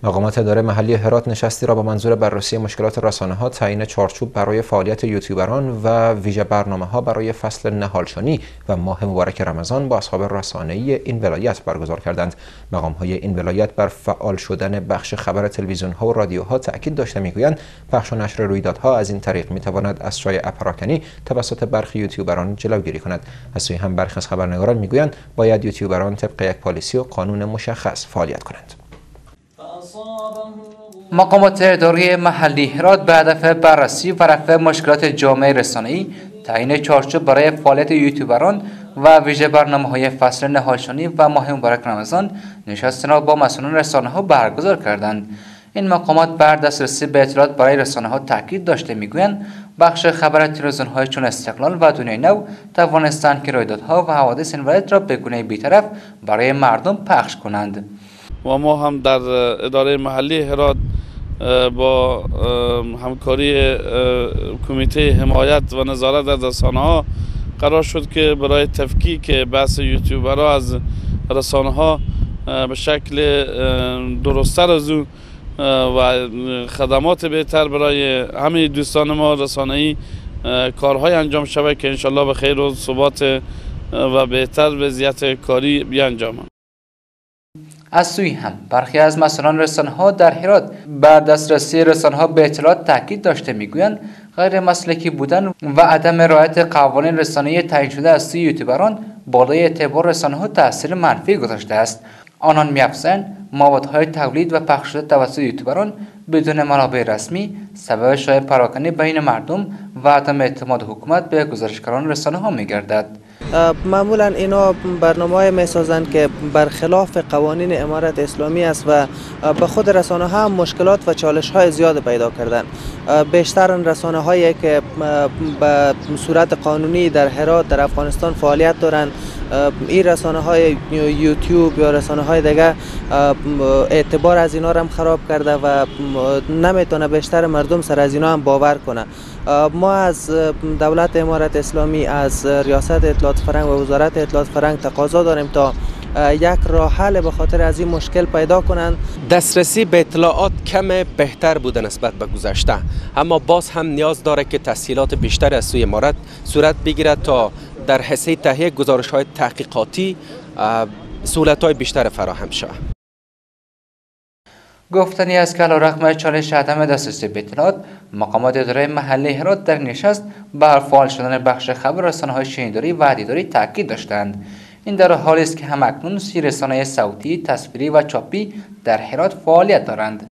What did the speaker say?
مقامات اداره محلی هرات نشستی را با منظور بررسی مشکلات رسانه‌ها، تعیین چارچوب برای فعالیت یوتیوبران و ویژه برنامه‌ها برای فصل نهالشانی و ماه مبارک رمضان با اصحاب رسانه‌ای این ولایت برگزار کردند. مقام‌های این ولایت بر فعال شدن بخش خبر تلویزیون‌ها و رادیوها تاکید داشته می‌گویند پخش و نشر رویدادها از این طریق می‌تواند از شایع پراکنی توسط برخی یوتیوبران جلوگیری کند. از سوی هم برخی از خبرنگاران می‌گویند باید یوتیوبران طبق یک پالیسی و قانون مشخص فعالیت کنند. مقامات اداره محلی هرات به هدف بررسی و رفع مشکلات جامعه رسانه‌ای، تعیین چارچوب برای فعالیت یوتیوبران و ویژه برنامه‌های فصل نهالشانی و ماه مبارک رمضان نشست را با مسئولان رسانه‌ها برگزار کردند. این مقامات بر دسترسی به اطلاعات برای رسانه‌ها تاکید داشته می‌گویند بخش خبر تلویزیون‌های چون استقلال و دنیای نو توانستند که رویدادها و حوادث این ولایت را به گونه بی‌طرف برای مردم پخش کنند. و ما هم در اداره محلی هرات با همکاری کمیته حمایت و نظارت در رسانه‌ها قرار شد که برای تفکیک بحث یوتیوبرها از رسانه‌ها به شکل درست‌تر از او و خدمات بهتر برای همه دوستان ما رسانه‌ای کارهای انجام شود که انشالله به خیر و ثبات و بهتر وضعیت کاری بیانجامد. از سوی هم برخی از مسئولان رسانه‌ها در هرات بر دسترسی رسانه‌ها به اطلاعات تاکید داشته می‌گویند غیر مسلکی بودن و عدم رعایت قوانین رسانه‌ای تعیین شده از سوی یوتیوبران بالای اعتبار رسانه‌ها تاثیر منفی گذاشته است. آنان می‌افزایند موادهای تولید و پخش شده توسط یوتیوبران بدون منابع رسمی سبب شایع پراکنی بین مردم و عدم اعتماد حکومت به گزارشگران رسانه‌ها می‌گردد. معمولا اینا برنامه‌های می‌سازند که برخلاف قوانین امارت اسلامی است و به خود رسانه ها مشکلات و چالش های زیاد پیدا کردن. بیشتر رسانه هایی که به صورت قانونی در هرات در افغانستان فعالیت دارند، این رسانه های یوتیوب یا رسانه های دیگه اعتبار از اینا را هم خراب کرده و نمیتونه بیشتر مردم سر از اینا هم باور کنه. ما از دولت امارت اسلامی، از ریاست اطلاعات فرهنگ و وزارت اطلاعات فرهنگ تقاضا داریم تا یک راه حل به خاطر از این مشکل پیدا کنند. دسترسی به اطلاعات کم بهتر بوده نسبت به گذشته، اما باز هم نیاز داره که تسهیلات بیشتر از سوی امارت صورت بگیرد تا در حصه تهیه گزارش‌های تحقیقاتی سهولت‌های بیشتر فراهم شود. گفتنی است که علیرغم چالش عدم دسترسی به اطلاعات، مقامات اداره محلی هرات در نشست بر فعال شدن بخش خبر رسانه‌های شنیداری و دیداری تاکید داشتند. این در حالی است که همکنون 30 رسانه صوتی، تصویری و چاپی در هرات فعالیت دارند.